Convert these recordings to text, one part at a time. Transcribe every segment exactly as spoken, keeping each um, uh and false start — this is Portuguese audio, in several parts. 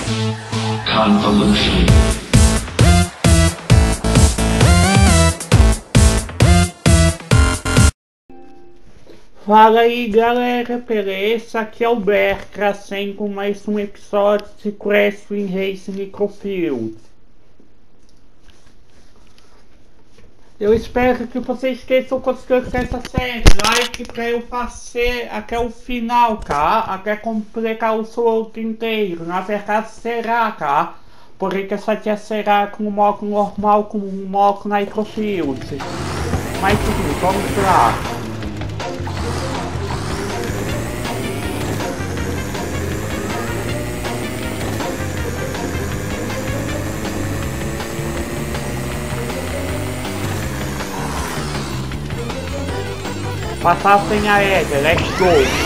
Convolution. Fala aí galera, beleza? Aqui é o Blair, trazendo com mais um episódio de Crash Team Racing Microfield. Eu espero que vocês estejam gostando dessa série. Like pra eu fazer até o final, tá? Até completar o jogo inteiro. Na verdade será, tá? Porém que essa dia será com o modo normal, com o modo Microfield. Mas enfim, vamos lá. Passar sem aérea, let's go!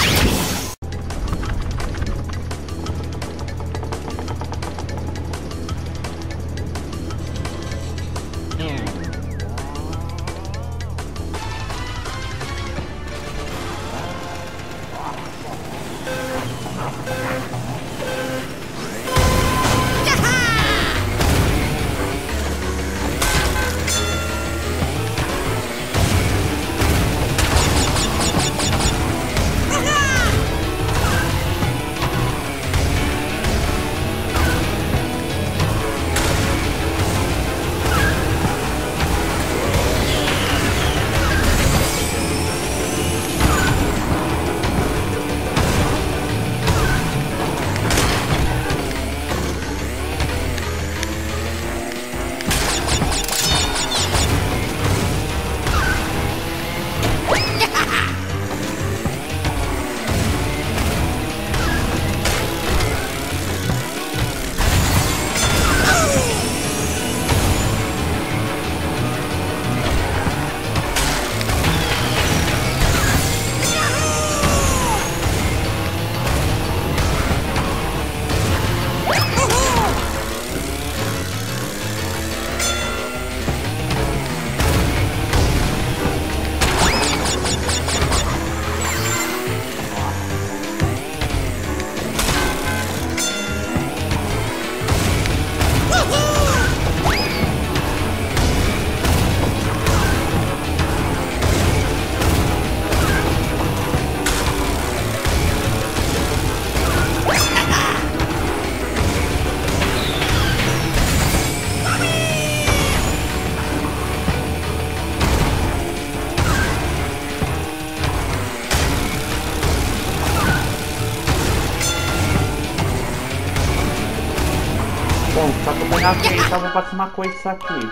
Bom, só tô bem na frente, então vou fazer uma coisa aqui.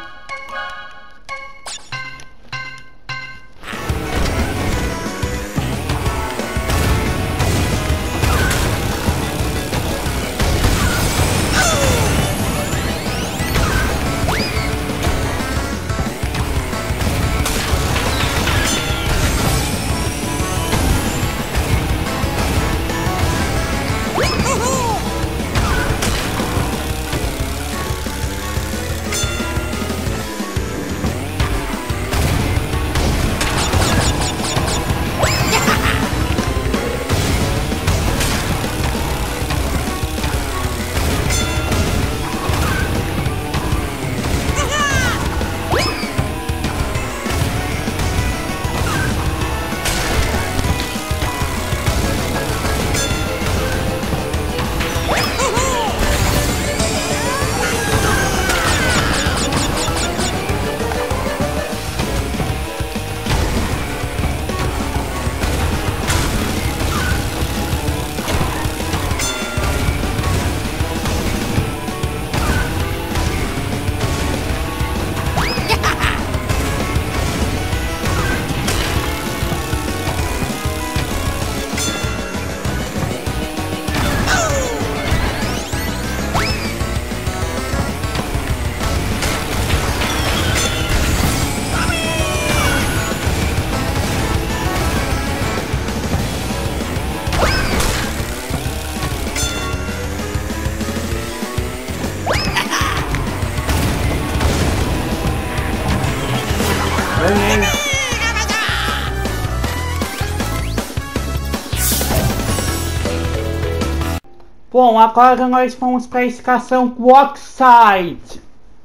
Bom, agora nós vamos para a estação Quarkside.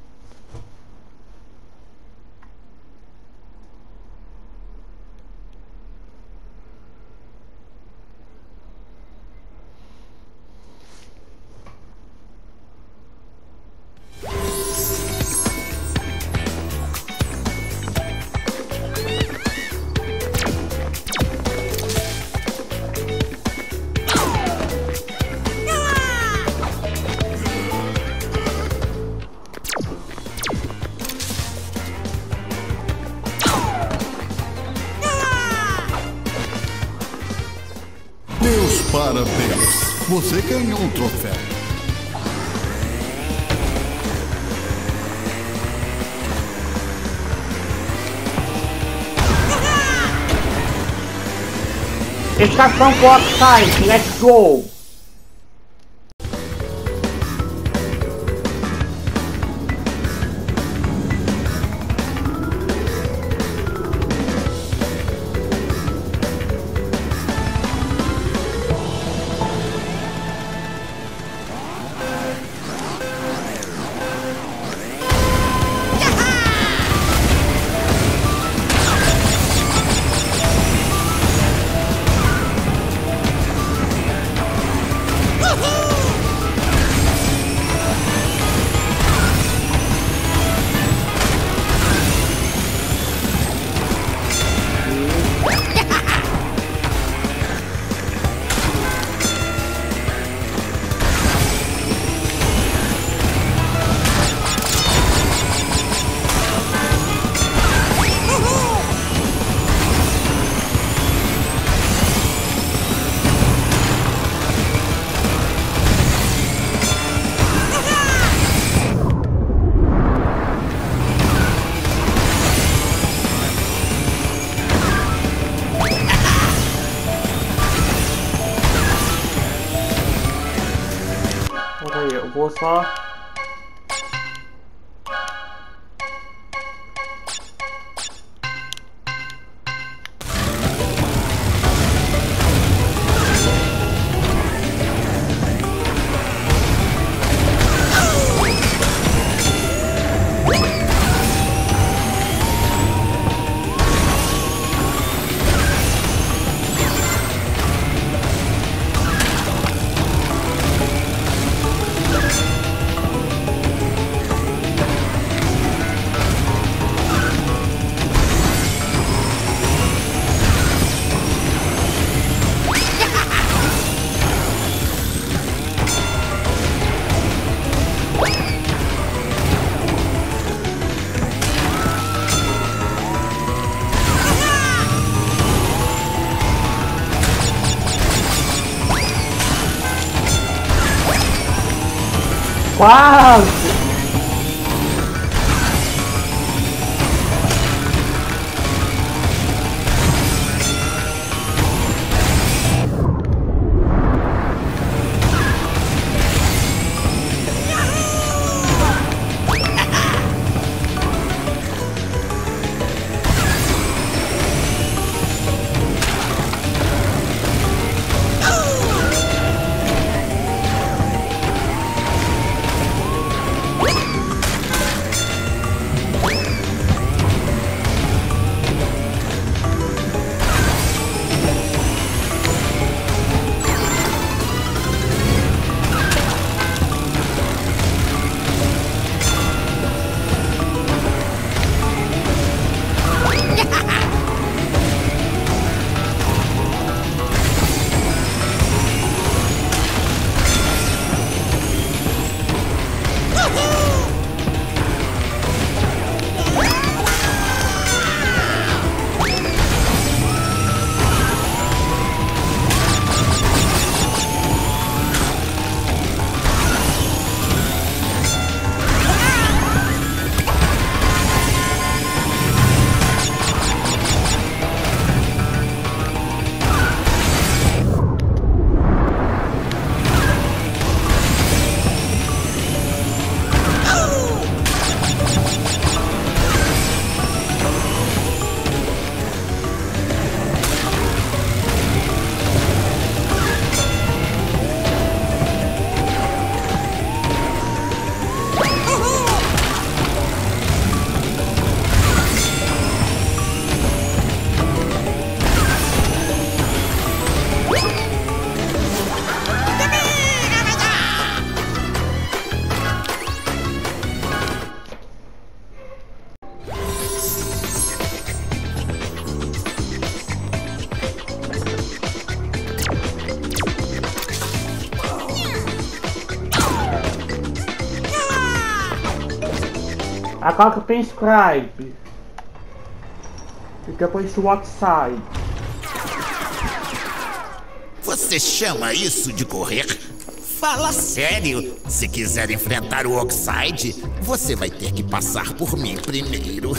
Meus parabéns! Você ganhou um troféu. Estação Quarkside, let's go! Peraí, eu vou só... Quase! Agora tem Scribe. E depois o Oxide. Você chama isso de correr? Fala sério. Se quiser enfrentar o Oxide, você vai ter que passar por mim primeiro.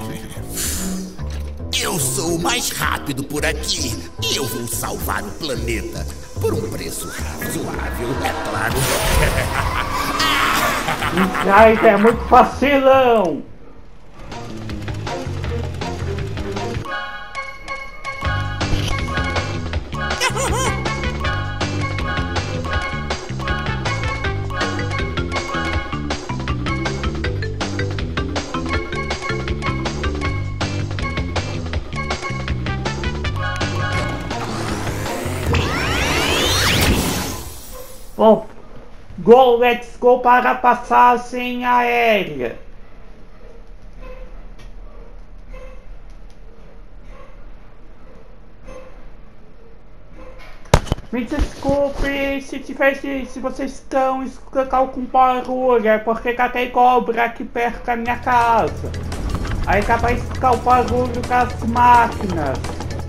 Eu sou o mais rápido por aqui e eu vou salvar o planeta por um preço razoável, é claro. Scribe é muito vacilão. Bom, go, let's go para a passagem aérea. Me desculpe se tivesse, se vocês estão escutando com barulho, é porque tem cobra aqui perto da minha casa. Aí dá pra escutar o barulho das máquinas.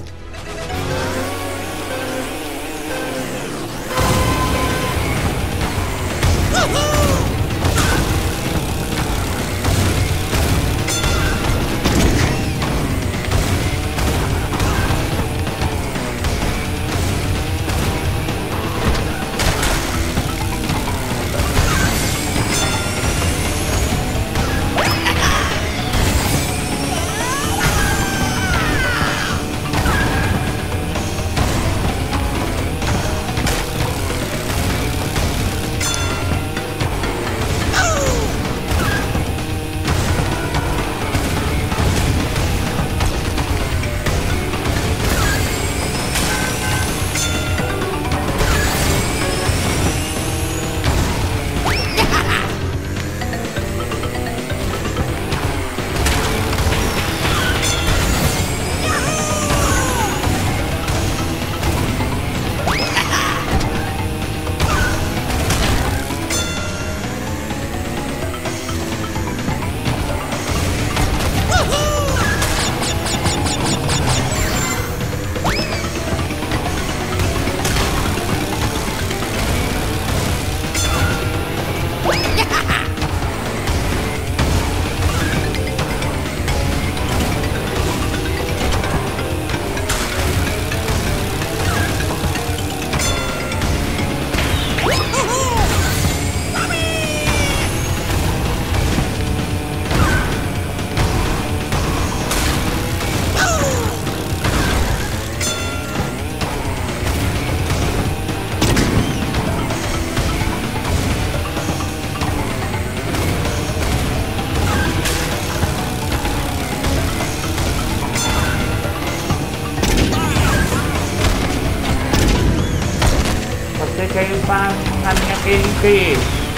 Caiu para a minha P N P.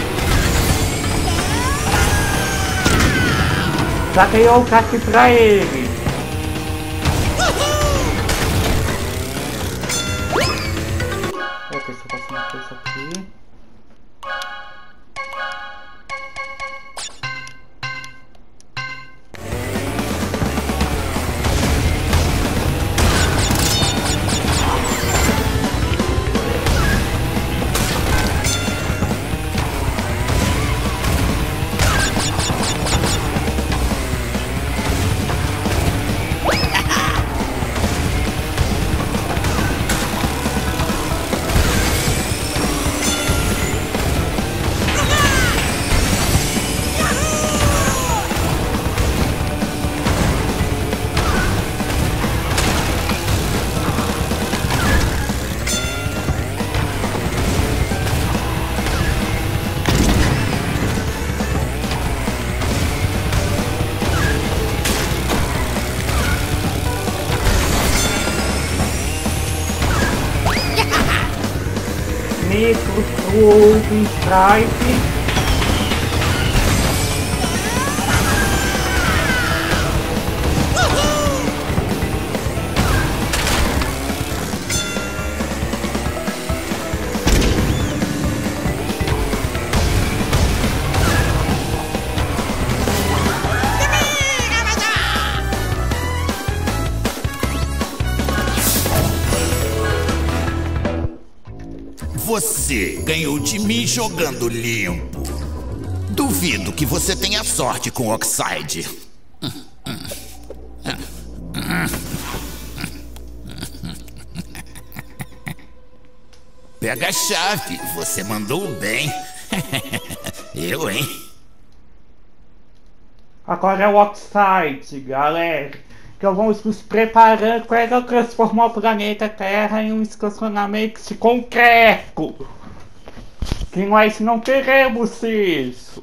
Já caiu o casco pra ele. Vou ver se eu faço uma coisa aqui. Nitro, Troll, Stripe. Você ganhou de mim jogando limpo. Duvido que você tenha sorte com o Oxide. Pega a chave, você mandou bem. Eu, hein? Agora é o Oxide, galera. Que vamos nos preparando para transformar o planeta Terra em um estacionamento de concreto. Que nós não queremos isso.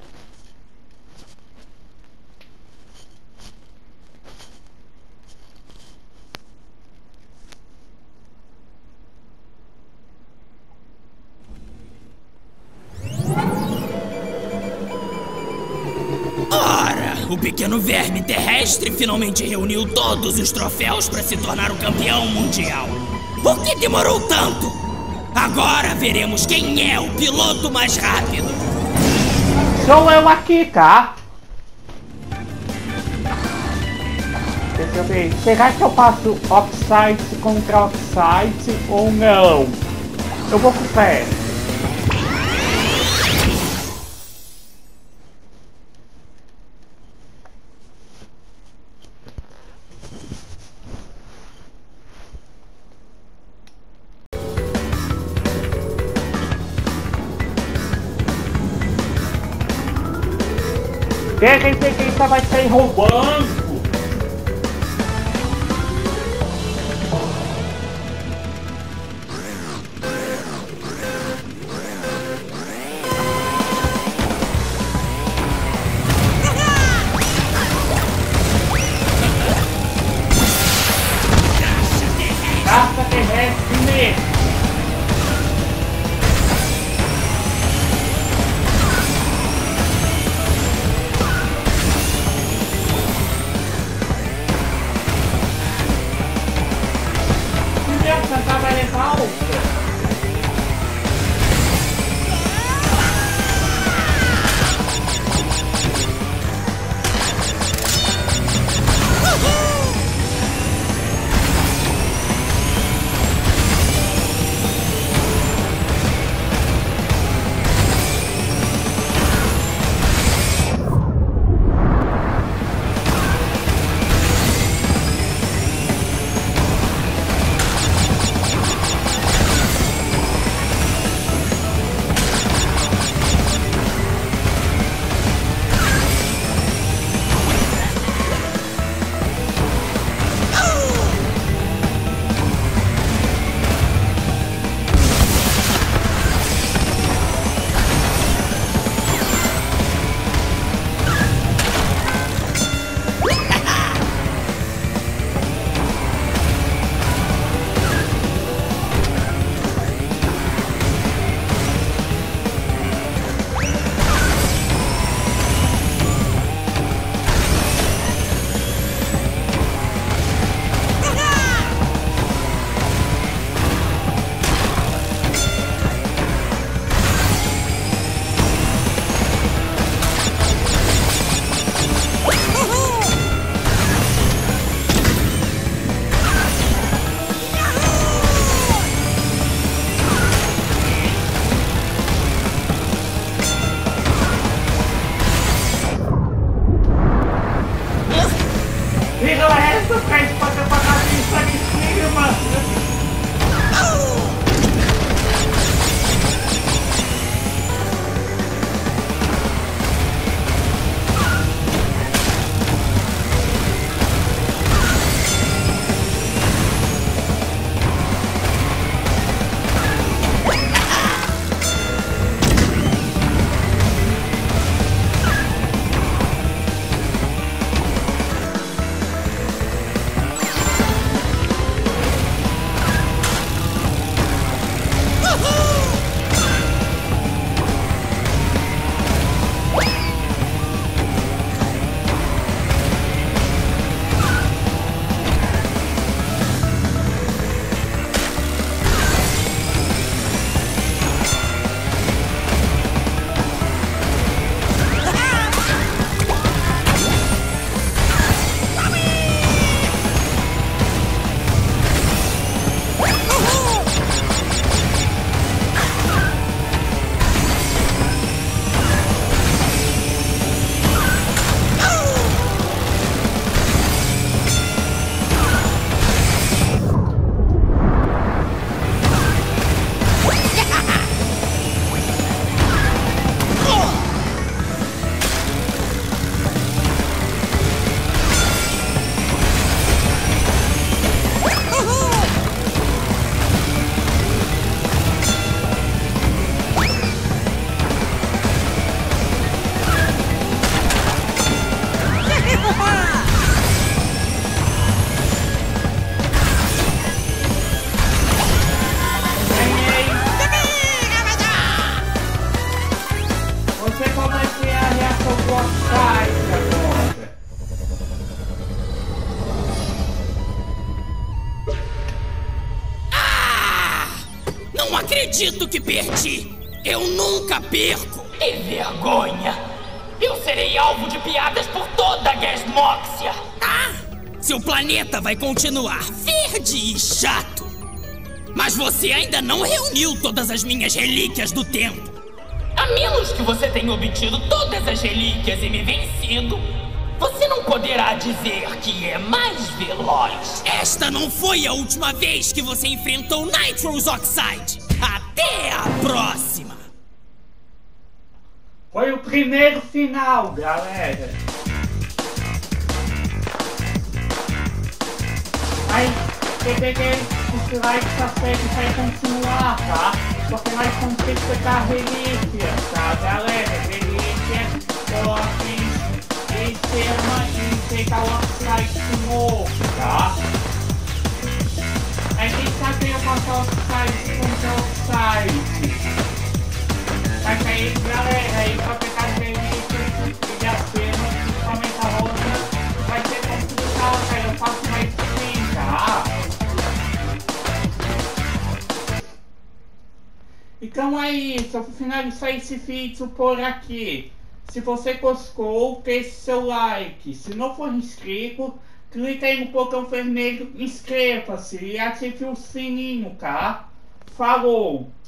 O pequeno verme terrestre finalmente reuniu todos os troféus para se tornar o campeão mundial. Por que demorou tanto? Agora veremos quem é o piloto mais rápido. Sou eu aqui, tá? Deixa eu ver. Será que eu faço Oxide contra Oxide ou não? Eu vou com fé. De repente ele vai sair roubando. Caça terrestre mesmo. sei como é que é a reação do Oxide agora. Ah! Não acredito que perdi! Eu nunca perco! Que vergonha! Eu serei alvo de piadas por toda a Gasmoxia! Ah! Seu planeta vai continuar verde e chato! Mas você ainda não reuniu todas as minhas relíquias do tempo! A menos que você tenha obtido todas as relíquias e me vencido, você não poderá dizer que é mais veloz. Esta não foi a última vez que você enfrentou Nitrous Oxide. Até a próxima! Foi o primeiro final, galera. Mas eu peguei os likes da série vai continuar, tá? Porque nós vamos ter que pegar relíquias, tá, galera? Relíquias, toques, e chama e pegar o Oxide de novo, tá? A gente sabia matar o Oxide contra o Oxide. Mas aí, galera, aí pra pegar relíquias e a cena, principalmente a outra, vai ser complicado, cara. Eu faço mais sim, tá? Então é isso, eu vou finalizar esse vídeo por aqui. Se você gostou, deixe seu like. Se não for inscrito, clique aí no botão vermelho, inscreva-se e ative o sininho, tá? Falou!